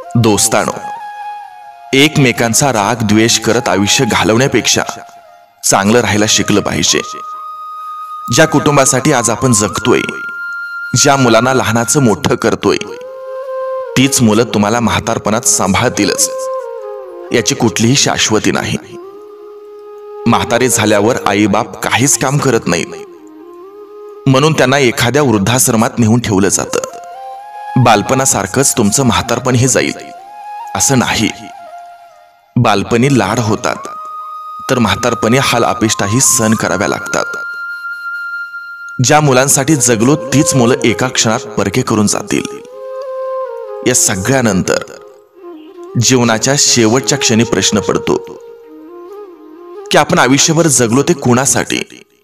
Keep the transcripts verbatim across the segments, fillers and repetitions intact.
दोस्तानो, एकमेकांचा राग द्वेष करत आयुष्य घालवण्यापेक्षा चांगलं राहायला शिकलं पाहिजे। ज्या कुटुंबासाठी आज आपण जगतोय, ज्या मुलांना लहानाचं मोठं करतोय, तीच मुलं तुम्हाला म्हातारपणात सांभाळतीलच याची कुठलीही शाश्वती नाही। म्हातारे झाल्यावर आईबाप काहीच काम करत नाहीत, म्हणून त्यांना एखाद्या वृद्धाश्रमात नेऊन ठेवलं जातं। बालपणासारखंच तुमचं म्हातारपणही जाईल असं नाही। बालपणी लाड होतात, तर म्हातारपणी हाल अपेष्टाही सहन कराव्या लागतात। ज्या मुलांसाठी जगलो तीच मुलं एका क्षणात परके करून जातील। या सगळ्यानंतर जीवनाच्या शेवटच्या क्षणी प्रश्न पडतो की आपण आयुष्यभर जगलो ते कुणासाठी।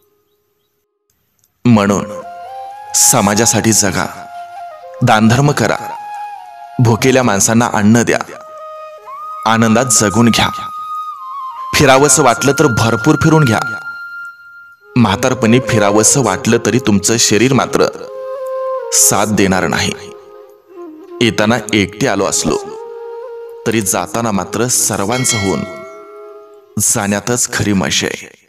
म्हणून समाजासाठी जगा, दानधर्म करा, भुकेल्या माणसांना अन्न द्या, आनंदात जगून घ्या। फिरावंसं वाटलं तर भरपूर फिरून घ्या। म्हातारपणी फिरावंसं वाटलं तरी तुमचं शरीर मात्र साथ देणार नाही। येताना एकटे आलो असलो तरी जाताना मात्र सर्वांचं होऊन जाण्यातच खरी मजा आहे।